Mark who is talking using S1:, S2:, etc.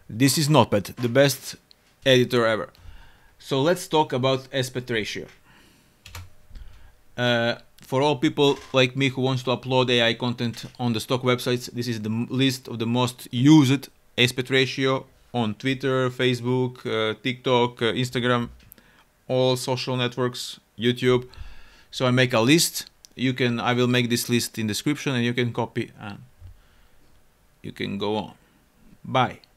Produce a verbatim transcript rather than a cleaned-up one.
S1: This is Notepad, the best editor ever. So let's talk about aspect ratio. Uh, for all people like me who wants to upload A I content on the stock websites, this is the list of the most used aspect ratio on Twitter, Facebook, uh, TikTok, uh, Instagram, all social networks, YouTube. So I make a list. You can, I will make this list in description and you can copy and you can go on. Bye.